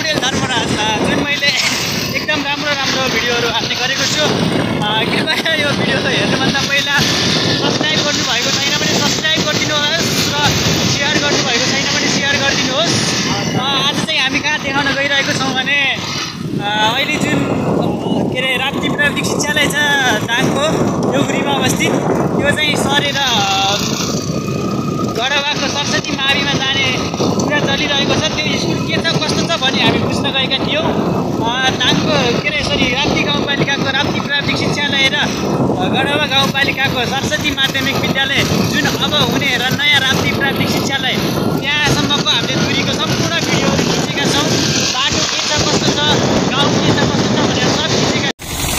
Memorial Dharmaraj जुन मैले एकदम राम्रो भिडियोहरू हाल्ने गरेको छु। कृपया यो भिडियो हेर्नुभन्दा पहिला सब्सक्राइब गर्नुभएको छैन भने सब्सक्राइब गरिदिनुहोस् र सेयर गर्नुभएको छैन भने सेयर गरिदिनुहोस्। आज चाहिँ हामी कहाँ देखाउन गइरहेको छौँ भने अहिले जुन के अरे राप्ती प्राविधिक शिक्षालय छ दाङको देउखुरीमा अवस्थित, त्यो चाहिँ सरेर गडवाको सरस्वती माविमा जाने कुरा चलिरहेको छ। त्यो स्कुल के छ कस्तो छ भने हामी बुझ्न गएका थियौँ। दाङको के अरे सरी राप्ती गाउँपालिकाको राप्ती प्राविधिक शिक्षालय र गडवा गाउँपालिकाको सरस्वती माध्यमिक विद्यालय जुन अब हुने र नयाँ राप्ती प्राविधिक शिक्षालय त्यहाँसम्मको हामीले दूरीको सम्पूर्ण भिडियोहरू खिचेका छौँ। बाटो के छ कस्तो छ, गाउँ के छ कस्तो छ भनेर सब खिचेका।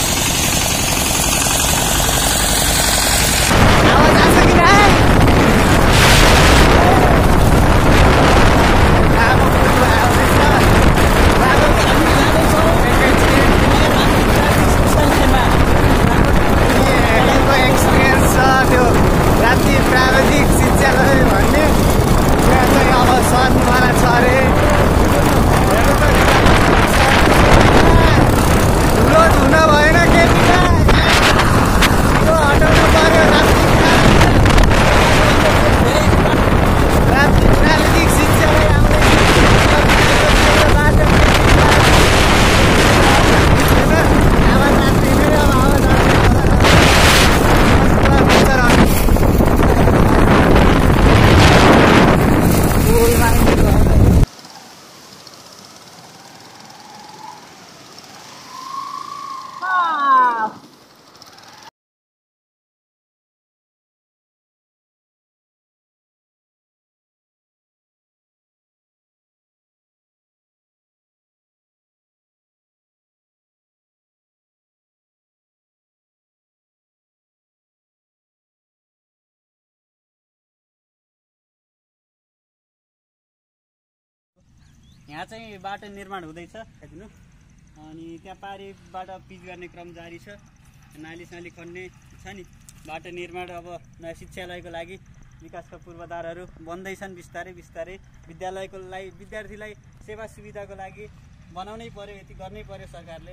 यहाँ चाहिँ बाटो निर्माण हुँदैछ हेर्नु, अनि त्यहाँ पारीबाट पिच गर्ने क्रम जारी छ। नाली खन्ने छ नि, बाटो निर्माण अब नयाँ शिक्षालयको लागि विकासका पूर्वाधारहरू बन्दैछन् बिस्तारै विद्यालयको लागि विद्यार्थीलाई सेवा सुविधाको लागि बनाउनै पर्यो, यति गर्नै पर्यो सरकारले।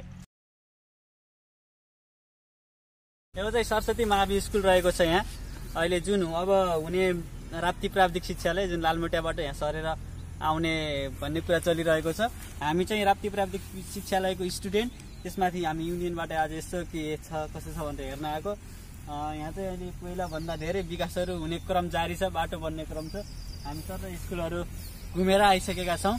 यो चाहिँ सरस्वती महावि स्कुल रहेको छ यहाँ अहिले जुन अब हुने राप्ती प्राविधिक शिक्षालय जुन लालमोटियाबाट यहाँ सरेर आउने भन्ने कुरा चलिरहेको छ। हामी चाहिँ राप्ती प्राविधिक शिक्षालयको स्टुडेन्ट, त्यसमाथि हामी युनियनबाट आज यसो के छ कसो छ भनेर हेर्न आएको। यहाँ चाहिँ अहिले पहिलाभन्दा धेरै विकासहरू हुने क्रम जारी छ, बाटो बन्ने क्रम छ। हामी सबै स्कुलहरू घुमेर आइसकेका छौँ।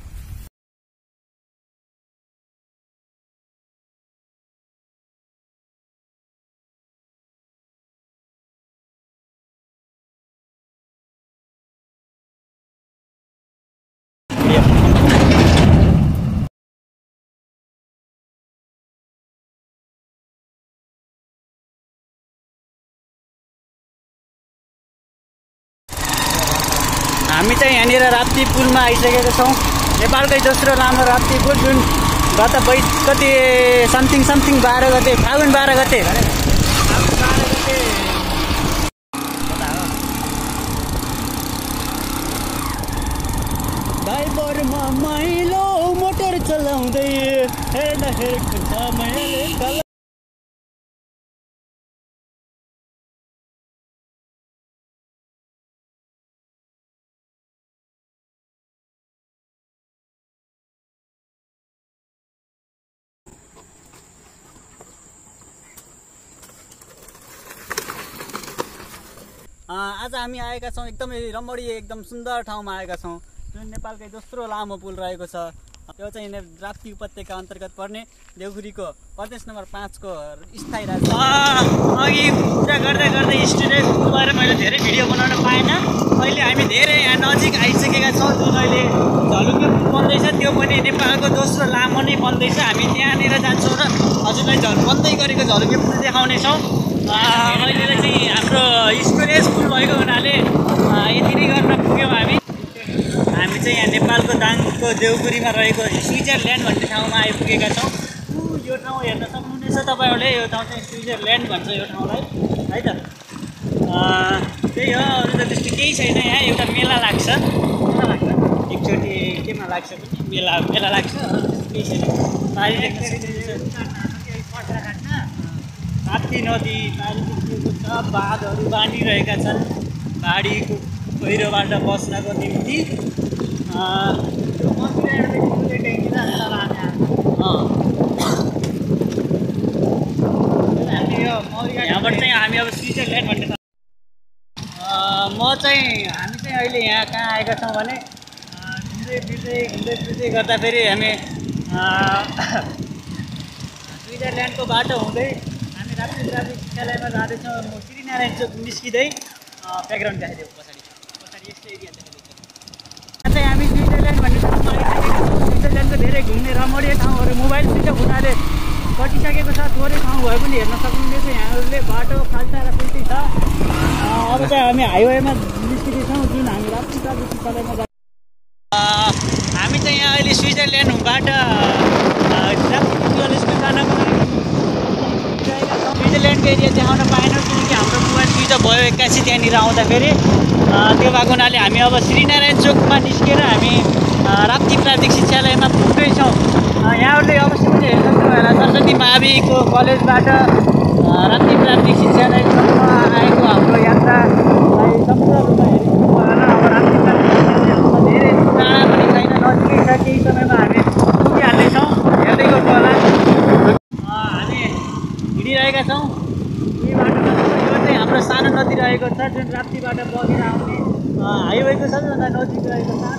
हामी चाहिँ यहाँनिर राप्ती पुलमा आइसकेका छौँ। नेपालकै दोस्रो लामो राप्ती पुल जुन गत कति समथिङ 12 गते फागुन 12 गते ड्राइभरमा माइलो मोटर चलाउँदै हेर्दाखेरि समयले आज हामी आएका छौँ एकदमै रमणीय एकदम सुन्दर ठाउँमा आएका छौँ जुन नेपालकै दोस्रो लामो पुल रहेको छ। त्यो चाहिँ राप्ती उपत्यका अन्तर्गत पर्ने देउखुरीको प्रदेश नम्बर 5 को स्थायी राजधानी। अघि कुरा गर्दै स्टुडेन्ट भएर मैले धेरै भिडियो बनाउन पाएन। अहिले हामी धेरै यहाँ नजिक आइसकेका छौँ। जुन अहिले झलुङ्गे पुल बन्दैछ त्यो पनि नेपालको दोस्रो लामो नै बन्दैछ। हामी त्यहाँनिर जान्छौँ र हजुरलाई बन्दै गरेको झलुङ्गे पुल देखाउनेछौँ। अहिले चाहिँ हाम्रो स्टोरेज फुल भएको हुनाले यति नै गर्न पुग्यौँ हामी चाहिँ यहाँ नेपालको दाङको देउखुरीमा रहेको स्विजरल्यान्ड भन्ने ठाउँमा आइपुगेका छौँ। यो ठाउँ हेर्न सक्नुहुनेछ तपाईँहरूले, यो ठाउँ चाहिँ स्विजरल्यान्ड भन्छ यो ठाउँलाई है त। त्यही हो, अरू त त्यस्तो केही छैन। यहाँ एउटा मेला लाग्छ एकचोटि केमा लाग्छ पनि मेला मेला लाग्छ केही छैन पारी देख्न सक्नुहुन्छ राप्ती नदी पारी देखिएको छ बाँधहरू बाँधिरहेका छन् बाढीको पहिरोबाट बस्नको निम्ति यहाँबाट चाहिँ हामी अब स्विजरल्यान्ड भन्ने हामी चाहिँ अहिले यहाँ कहाँ आएका छौँ भने घुम्दै गर्दाखेरि हामी स्विजरल्यान्डको बाटो हुँदै हामी राप्ती प्राविधिक शिक्षालयमा जाँदैछौँ श्रीनारायण चोक निस्किँदै ब्याकग्राउन्ड देखाइदियो पछाडि यस्तो एरिया देखाइदिन्छ यहाँ चाहिँ हामी स्विजरल्यान्ड भन्ने ठाउँमा आइसकेका छौँ स्विजरल्यान्डको धेरै घुम्ने रमणीय ठाउँहरू मोबाइल स्विच अफ हुनाले कटिसकेको छ थोरै ठाउँ भए पनि हेर्न सक्नुहुनेछ यहाँहरूले बाटो खाल्टा र पुल्टी छ अब चाहिँ हामी हाइवेमा निस्किँदैछौँ जुन हामी राप्ती प्राविधिक शिक्षालयमा हामी चाहिँ यहाँ अहिले स्विजरल्यान्डबाट राप्ती कलेजको जानको लागि स्विजरल्यान्डको एरिया देखाउन पाएनौँ किनकि हाम्रो मोबाइल स्विच अफ भयो एक्कासी त्यहाँनिर आउँदाखेरि त्यो भएको हुनाले हामी अब श्रीनारायण चोकमा निस्केर हामी राप्ती प्राविधिक शिक्षालयमा पुग्दैछौँ यहाँहरूले अवश्य पनि हेर्न सक्नु होला सरस्वती माविको कलेजबाट राप्ती प्राविधिक शिक्षालयसम्म आएको हाम्रो यात्रालाई सम्पूर्ण रूपमा हेरिदिनु होला अब राप्ती प्राविधिक शिक्षालय धेरै टाढा पनि छैन नजिकै छ केही समयमा हामी पुगिहाल्नेछौँ हेर्दै गर्नु होला हामी हिँडिरहेका छौँ यही बाटोमा यो चाहिँ हाम्रो सानो नदी रहेको छ जुन राप्तीबाट बगेर आउने हाइवेको सबैभन्दा नजिक रहेको छ